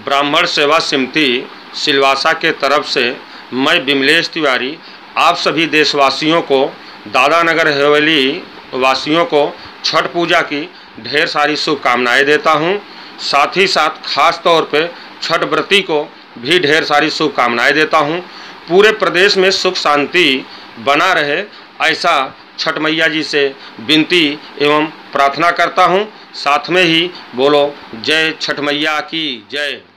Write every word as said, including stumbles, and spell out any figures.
ब्राह्मण सेवा समिति सिलवासा के तरफ से मैं विमलेश तिवारी आप सभी देशवासियों को, दादानगर हवेली वासियों को छठ पूजा की ढेर सारी शुभकामनाएं देता हूं। साथ ही साथ खास तौर पे छठ व्रती को भी ढेर सारी शुभकामनाएं देता हूं। पूरे प्रदेश में सुख शांति बना रहे, ऐसा छठ मैया जी से विनती एवं प्रार्थना करता हूं। साथ में ही बोलो जय छठ मैया की जय।